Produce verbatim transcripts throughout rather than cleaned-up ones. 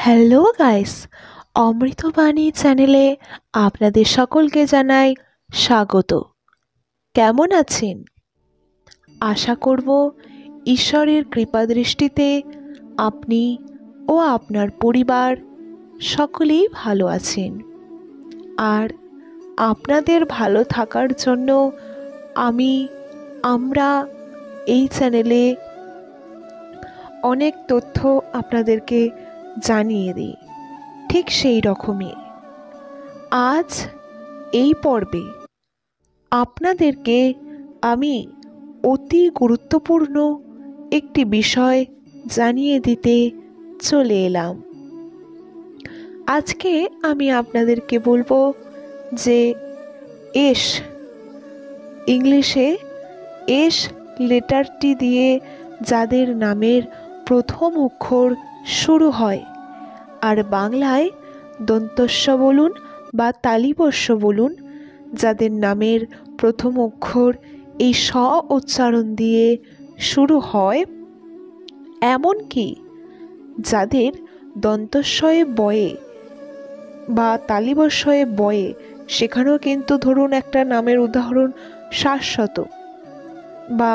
Hello guys, অমৃতবাণী চ্যানেলে আপনাদের সকলকে জানাই স্বাগত। কেমন আছেন? আশা করব ঈশ্বরের কৃপাদৃষ্টিতে আপনি ও আপনার পরিবার সকলেই ভালো আছেন। আর আপনাদের ভালো থাকার জন্য আমি আমরা এই চ্যানেলে অনেক তথ্য আপনাদেরকে জানিয়ে দিই। ঠিক সেই রকমই আজ এই পর্বে আপনাদেরকে আমি অতি গুরুত্বপূর্ণ একটি বিষয় জানিয়ে দিতে চলে এলাম। আজকে আমি আপনাদেরকে বলবো যে এস ইংলিশে এস লেটারটি দিয়ে যাদের নামের প্রথম অক্ষর শুরু হয়, আর বাংলায় দন্তস্ব বলুন বা তালিবস্য বলুন, যাদের নামের প্রথম অক্ষর এই স উচ্চারণ দিয়ে শুরু হয়, এমনকি যাদের দন্তস্বয়ে বয়ে বা তালিবস্বয়ে বয়ে, সেখানেও কিন্তু ধরুন একটা নামের উদাহরণ শাশ্বত বা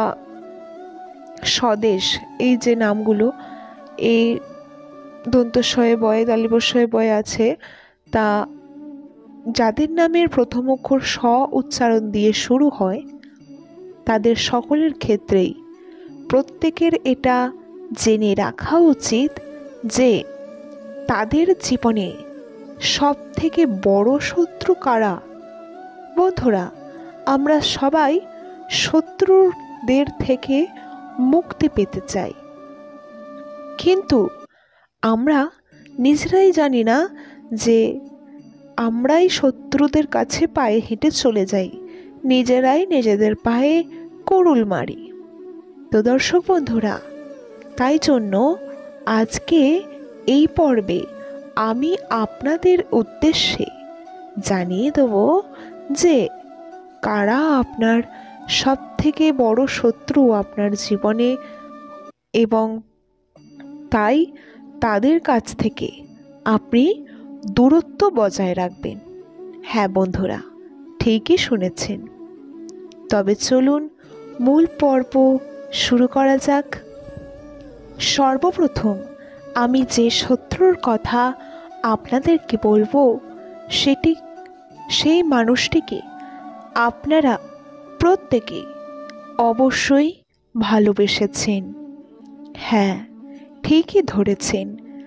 স্বদেশ, এই যে নামগুলো এই দন্তস্বয়ে বয়ে তালিবস্বয়ে বয়ে আছে, তা যাদের নামের প্রথম অক্ষর স উচ্চারণ দিয়ে শুরু হয়, তাদের সকলের ক্ষেত্রেই প্রত্যেকের এটা জেনে রাখা উচিত যে তাদের জীবনে সব থেকে বড় শত্রু কারা। বন্ধুরা, আমরা সবাই শত্রুদের থেকে মুক্তি পেতে চাই, কিন্তু আমরা নিজেরাই জানি না যে আমরাই শত্রুদের কাছে পায়ে হেঁটে চলে যাই, নিজেরাই নিজেদের পায়ে কুড়ুল মারি। তো দর্শক বন্ধুরা, তাই জন্য আজকে এই পর্বে আমি আপনাদের উদ্দেশ্যে জানিয়ে দেব যে কারা আপনার সব থেকে বড় শত্রু আপনার জীবনে, এবং তাই তাদের কাছ থেকে আপনি দূরত্ব বজায় রাখবেন। হ্যাঁ বন্ধুরা, ঠিকই শুনেছেন। তবে চলুন মূল পর্ব শুরু করা যাক। সর্বপ্রথম আমি যে শত্রুর কথা আপনাদেরকে বলবো, সেটি সেই মানুষটিকে আপনারা প্রত্যেকে অবশ্যই ভালোবেসেছেন। হ্যাঁ, ঠিকই ধরেছেন।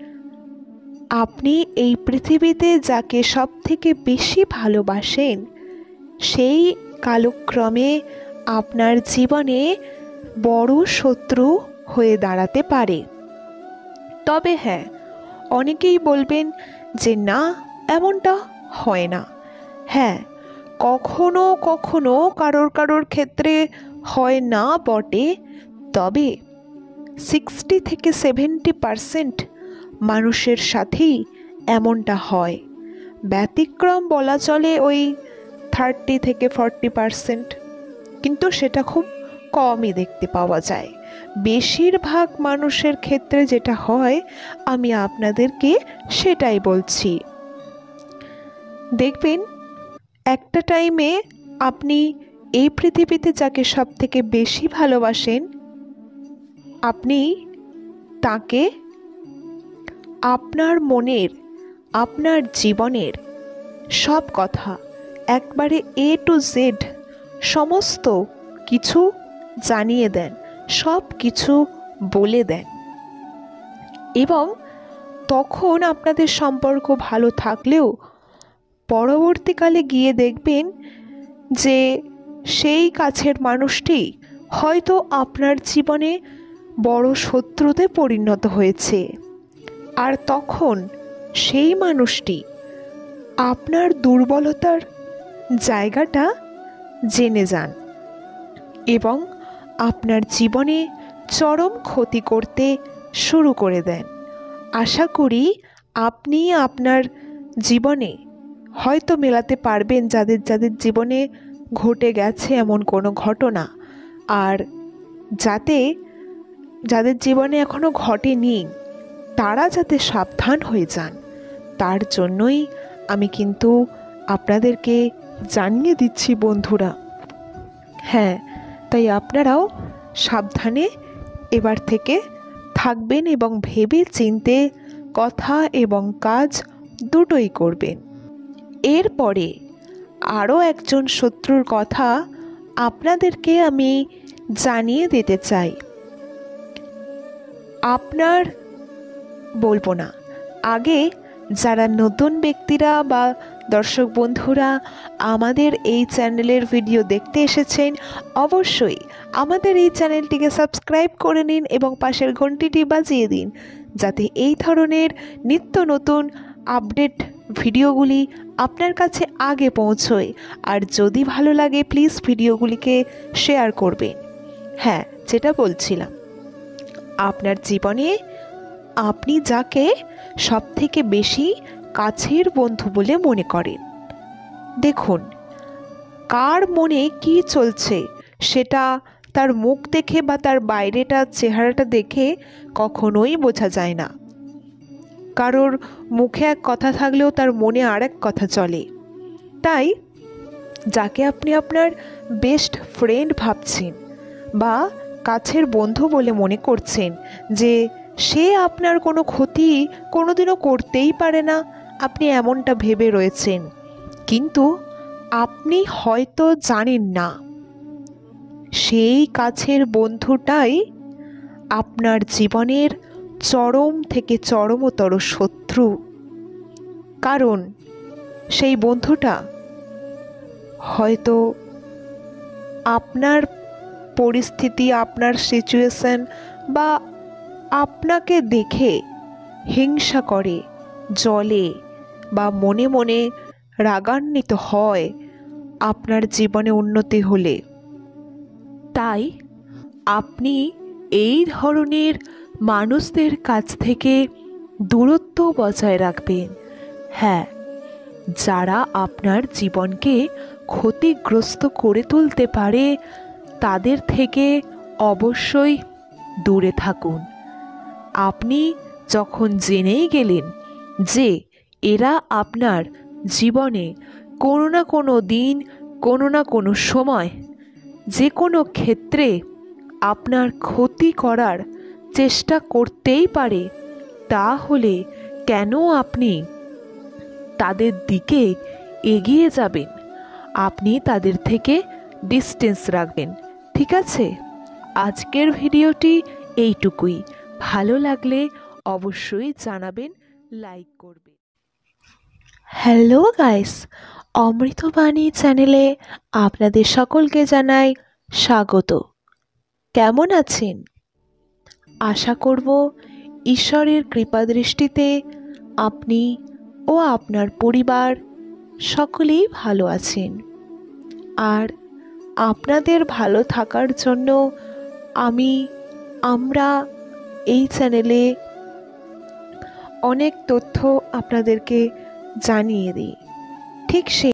আপনি এই পৃথিবীতে যাকে সব থেকে বেশি ভালোবাসেন, সেই কালক্রমে আপনার জীবনে বড় শত্রু হয়ে দাঁড়াতে পারে। তবে হ্যাঁ, অনেকেই বলবেন যে না, এমনটা হয় না। হ্যাঁ, কখনো কখনো কারোর কারোর ক্ষেত্রে হয় না বটে, তবে সিক্সটি থেকে সেভেন্টি পারসেন্ট মানুষের সাথেই এমনটা হয়। ব্যতিক্রম বলা চলে ওই থার্টি থেকে ফর্টি পারসেন্ট, কিন্তু সেটা খুব কমই দেখতে পাওয়া যায়। বেশিরভাগ মানুষের ক্ষেত্রে যেটা হয়, আমি আপনাদেরকে সেটাই বলছি। দেখবেন একটা টাইমে আপনি এই পৃথিবীতে যাকে সব থেকে বেশি ভালোবাসেন, আপনি তাকে আপনার মনের, আপনার জীবনের সব কথা একবারে এ টু জেড সমস্ত কিছু জানিয়ে দেন, সব কিছু বলে দেন, এবং তখন আপনাদের সম্পর্ক ভালো থাকলেও পরবর্তীকালে গিয়ে দেখবেন যে সেই কাছের মানুষটি হয়তো আপনার জীবনে বড় শত্রুতে পরিণত হয়েছে। আর তখন সেই মানুষটি আপনার দুর্বলতার জায়গাটা জেনে যান এবং আপনার জীবনে চরম ক্ষতি করতে শুরু করে দেন। আশা করি আপনি আপনার জীবনে হয়তো মেলাতে পারবেন যাদের যাদের জীবনে ঘটে গেছে এমন কোনো ঘটনা, আর যাতে যাদের জীবনে এখনো ঘটেনি তারা যাতে সাবধান হয়ে যান তার জন্যই আমি কিন্তু আপনাদেরকে জানিয়ে দিচ্ছি বন্ধুরা। হ্যাঁ, তাই আপনারাও সাবধানে এবার থেকে থাকবেন এবং ভেবে চিন্তে কথা এবং কাজ দুটোই করবেন। এরপরে আরও একজন শত্রুর কথা আপনাদেরকে আমি জানিয়ে দিতে চাই। আপনার বলবো না, আগে যারা নতুন ব্যক্তিরা বা দর্শক বন্ধুরা আমাদের এই চ্যানেলের ভিডিও দেখতে এসেছেন, অবশ্যই আমাদের এই চ্যানেলটিকে সাবস্ক্রাইব করে নিন এবং পাশের ঘন্টিটি বাজিয়ে দিন, যাতে এই ধরনের নিত্য নতুন আপডেট ভিডিওগুলি আপনার কাছে আগে পৌঁছয়। আর যদি ভালো লাগে প্লিজ ভিডিওগুলিকে শেয়ার করবেন। হ্যাঁ, যেটা বলছিলাম, আপনার জীবনে আপনি যাকে সবথেকে বেশি কাছের বন্ধু বলে মনে করেন, দেখুন কার মনে কি চলছে সেটা তার মুখ দেখে বা তার বাইরেটা চেহারাটা দেখে কখনোই বোঝা যায় না। কারোর মুখে এক কথা থাকলেও তার মনে আর এক কথা চলে। তাই যাকে আপনি আপনার বেস্ট ফ্রেন্ড ভাবছেন বা কাছের বন্ধু বলে মনে করছেন যে সে আপনার কোনো ক্ষতি কোনোদিনও করতেই পারে না, আপনি এমনটা ভেবে রয়েছেন, কিন্তু আপনি হয়তো জানেন না সেই কাছের বন্ধুটাই আপনার জীবনের চরম থেকে চরমতর শত্রু। কারণ সেই বন্ধুটা হয়তো আপনার পরিস্থিতি, আপনার সিচুয়েশন বা আপনাকে দেখে হিংসা করে, জ্বলে বা মনে মনে রাগান্বিত হয় আপনার জীবনে উন্নতি হলে। তাই আপনি এই ধরনের মানুষদের কাছ থেকে দূরত্ব বজায় রাখবেন। হ্যাঁ, যারা আপনার জীবনকে ক্ষতিগ্রস্ত করে তুলতে পারে তাদের থেকে অবশ্যই দূরে থাকুন। আপনি যখন জেনেই গেলেন যে এরা আপনার জীবনে কোনো না কোনো দিন, কোনো না কোনো সময়, যে কোনো ক্ষেত্রে আপনার ক্ষতি করার চেষ্টা করতেই পারে, তাহলে কেন আপনি তাদের দিকে এগিয়ে যাবেন? আপনি তাদের থেকে ডিস্টেন্স রাখবেন। ঠিক আছে, আজকের ভিডিওটি এইটুকুই। ভালো লাগলে অবশ্যই জানাবেন, লাইক করবেন। হ্যালো গাইস, অমৃতবাণী চ্যানেলে আপনাদের সকলকে জানাই স্বাগত। কেমন আছেন? আশা করব ঈশ্বরের কৃপাদৃষ্টিতে আপনি ও আপনার পরিবার সকলেই ভালো আছেন। আর আপনাদের ভালো থাকার জন্য আমি আমরা এই চ্যানেলে অনেক তথ্য আপনাদেরকে জানিয়ে দিই। ঠিক সেই